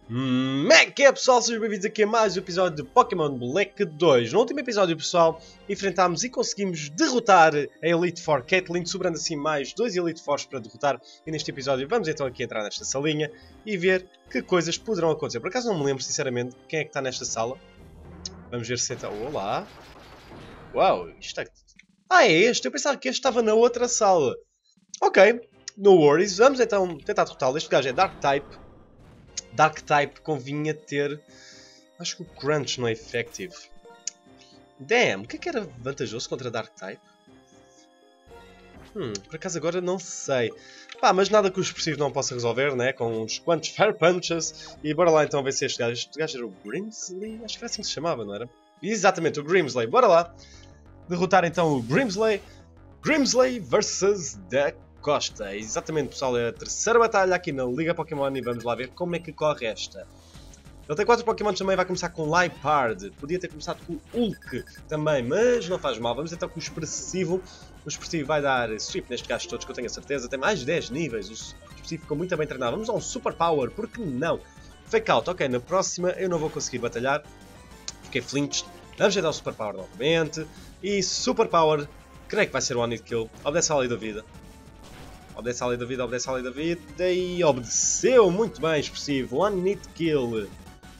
Como é que é, pessoal? Sejam bem-vindos aqui a mais um episódio de Pokémon Black 2. No último episódio, pessoal, enfrentámos e conseguimos derrotar a Elite Four Caitlyn, sobrando assim mais 2 Elite Fours para derrotar. E neste episódio vamos então aqui entrar nesta salinha e ver que coisas poderão acontecer. Por acaso não me lembro, sinceramente, quem é que está nesta sala. Vamos ver se então... Olá! Uau, isto é... Ah, é este? Eu pensava que este estava na outra sala. Ok, no worries. Vamos então tentar derrotá-lo. Este gajo é Dark Type. Dark Type convinha ter... Acho que o Crunch não é effective. Damn, o que era vantajoso contra Dark Type? Por acaso agora não sei. Pá, mas nada que o expressivo não possa resolver, né? Com uns quantos Fair Punches. E bora lá então ver se este gajo... Este gajo era o Grimsley? Acho que era assim que se chamava, não era? Exatamente, o Grimsley. Bora lá. Derrotar então o Grimsley. Grimsley versus Da Costa. Exatamente, pessoal, é a terceira batalha aqui na Liga Pokémon e vamos lá ver como é que corre esta. Ele tem 4 Pokémon também, vai começar com Liepard. Podia ter começado com Hulk também, mas não faz mal. Vamos então com o Expressivo. O Expressivo vai dar Sweep neste gajo todos, que eu tenho a certeza. Tem mais 10 níveis. O Expressivo ficou muito bem treinado. Vamos dar um Super Power, porque não? Fake Out, ok, na próxima eu não vou conseguir batalhar. Fiquei flinched. Vamos tentar o Super Power novamente. E Super Power, creio que vai ser o One Hit Kill. Obedece à lei da vida. Obedece à lei da vida, obedece à lei da vida e obedeceu muito bem, Expressivo. One Hit Kill.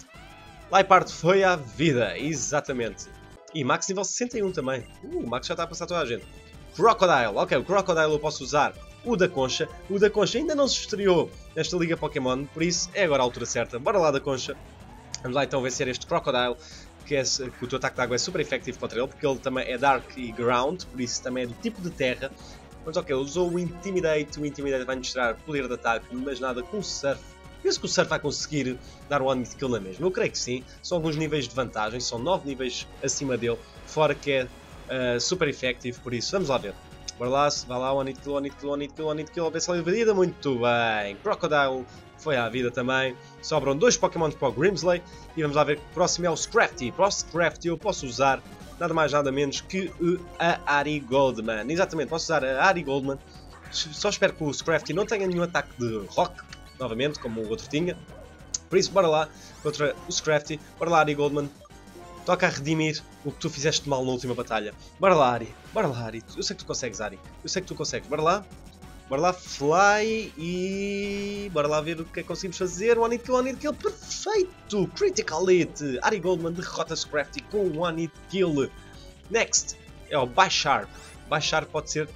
Liepard foi à vida, exatamente. E Max nível 61 também. O Max já está a passar toda a gente. Crocodile, ok, o Crocodile eu posso usar. O da Concha. O da Concha ainda não se estreou nesta Liga Pokémon, por isso é agora a altura certa. Bora lá da Concha. Vamos lá então vencer este Crocodile. Que o teu ataque de água é super efetivo contra ele, porque ele também é Dark e Ground, por isso também é do tipo de terra. Mas ok, usou o Intimidate vai mostrar poder de ataque, mas nada com o Surf. Penso que o Surf vai conseguir dar o One Hit Kill na mesma. Eu creio que sim, são alguns níveis de vantagem, são 9 níveis acima dele, fora que é super effective, por isso vamos lá ver. Bora lá, vai lá, One Hit Kill, One Hit Kill, One Hit Kill, One Hit Kill, a ver se ele invadida, muito bem. Crocodile foi à vida também. Sobram 2 Pokémon para o Grimsley e vamos lá ver que o próximo é o Scrafty. Para o Scrafty eu posso usar nada mais nada menos que a Ari Goldman. Exatamente, posso usar a Ari Goldman. Só espero que o Scrafty não tenha nenhum ataque de Rock, novamente, como o outro tinha. Por isso, bora lá, contra o Scrafty. Bora lá, Ari Goldman. Toca a redimir o que tu fizeste mal na última batalha. Bora lá, Ari. Bora lá, Ari. Eu sei que tu consegues, Ari. Eu sei que tu consegues. Bora lá. Bora lá, Fly e... Bora lá ver o que é que conseguimos fazer. One Hit Kill, perfeito! Critical Hit! Ari Goldman derrota Scrafty com One Hit Kill. Next é o Bisharp. Bisharp pode ser...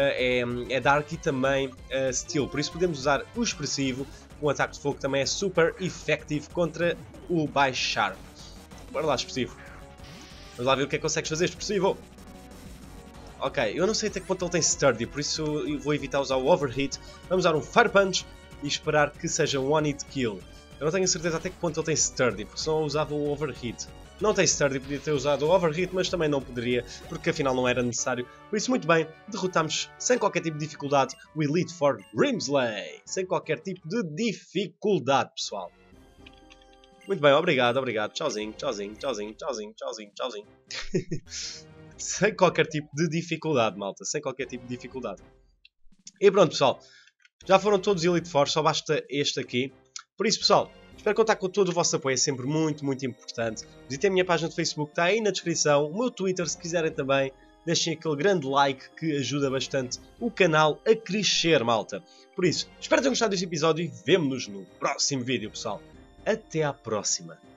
é Dark e também Steel. Por isso podemos usar o Expressivo. Um ataque de fogo também é super effective contra o Bisharp. Bora lá, Expressivo. Vamos lá ver o que é que consegues fazer, Expressivo. Ok, eu não sei até que ponto ele tem Sturdy, por isso eu vou evitar usar o Overheat. Vamos usar um Fire Punch e esperar que seja um One Hit Kill. Eu não tenho certeza até que ponto ele tem Sturdy, porque senão eu usava o Overheat. Não tem Sturdy, podia ter usado o Overheat, mas também não poderia, porque afinal não era necessário. Por isso, muito bem, derrotamos sem qualquer tipo de dificuldade o Elite Four Grimsley. Sem qualquer tipo de dificuldade, pessoal. Muito bem, obrigado, obrigado. Tchauzinho, tchauzinho, tchauzinho, tchauzinho, tchauzinho, tchauzinho. Sem qualquer tipo de dificuldade, malta. Sem qualquer tipo de dificuldade. E pronto, pessoal. Já foram todos Elite Four, só basta este aqui. Por isso, pessoal, espero contar com todo o vosso apoio. É sempre muito, muito importante. Visitem a minha página de Facebook, está aí na descrição. O meu Twitter, se quiserem também. Deixem aquele grande like que ajuda bastante o canal a crescer, malta. Por isso, espero que tenham gostado deste episódio e vemo-nos no próximo vídeo, pessoal. Até à próxima.